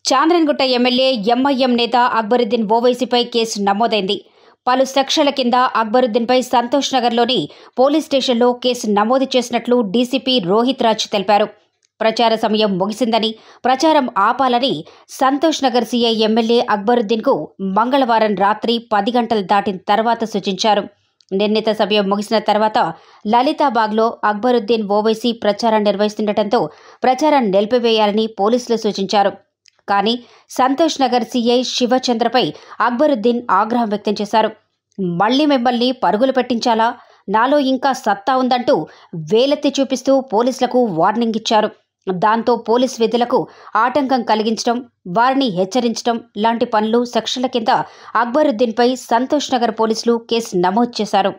చాంద్రన్గుట్ట MLA MIM నేత Akbaruddin ఓవైసీపై case నమోదైంది. పలు సెక్షన్ల కింద అక్బరుద్దీన్పై సంతోష్ నగర్లోని పోలీస్ స్టేషన్లో కేసు నమోదు చేసినట్లు డీసీపీ రోహిత్ రాజ్ తెలిపారు. ప్రచార సమయం ముగిసిందని, ప్రచారం ఆపాలని సంతోష్ నగర్ సీఐ ఎమ్మెల్యే అక్బరుద్దీన్కు మంగళవారం రాత్రి 10 గంటలు దాటిన తర్వాత సూచించారు. నిర్ణీత సమయం ముగిసిన తర్వాత లలితాబాగ్లో అక్బరుద్దీన్ ఓవైసీ ప్రచారం నిర్వహిస్తుండటంతో ప్రచారం నిలిపివేయాలని పోలీసులు సూచించారు. కానీ సంతోష్ నగర్ సీఐ శివచంద్రపై అక్బరుద్దీన్ ఆగ్రహం వ్యక్తం చేశారు. మళ్లీ మిమ్మల్ని పరుగులు పెట్టించాలా, నాలో ఇంకా సత్తా ఉందంటూ వేలెత్తి చూపిస్తూ పోలీసులకు వార్నింగ్ ఇచ్చారు. దాంతో పోలీస్ విధులకు ఆటంకం కలిగించడం, వారిని హెచ్చరించడం లాంటి పనులు సెక్షన్ల కింద అక్బరుద్దీన్పై సంతోష్ నగర్ పోలీసులు కేసు నమోదు చేశారు.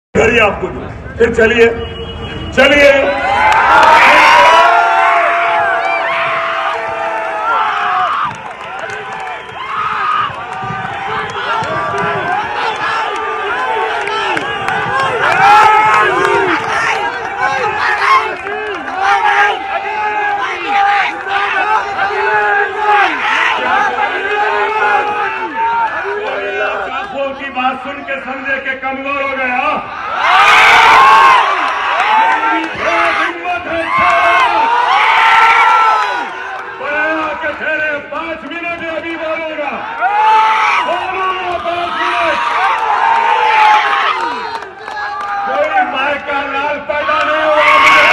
की बात सुन के समझे के कमजोर हो गया। हिम्मत है के ठहरे 5 मिनट अभी बोलूंगा 5 मिनट। कोई माय का लाल पैदा नहीं हुआ।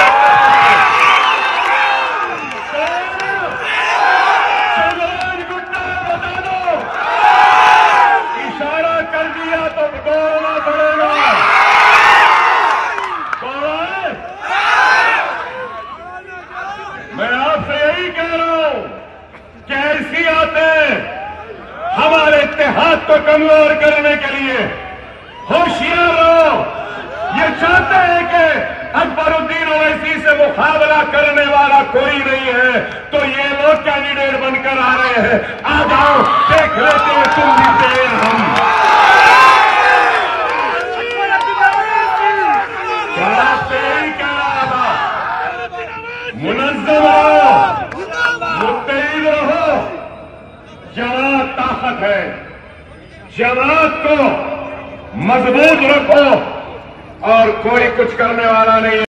मैं आपसे यही कह रहा हूं कि ऐसी आते हमारे इत्तेहाद को कमजोर करने के लिए होशियार रहो। ये चाहते हैं कि अकबरुद्दीन ओवैसी से मुकाबला करने वाला कोई नहीं है, तो ये लोग कैंडिडेट बनकर आ रहे हैं। आ जाओ, देख लेते हैं तुम जीते हम। मुनज़्ज़म रहो, मुत्तहिद रहो। जमात ताकत है, जमात को मजबूत रखो और कोई कुछ करने वाला नहीं है।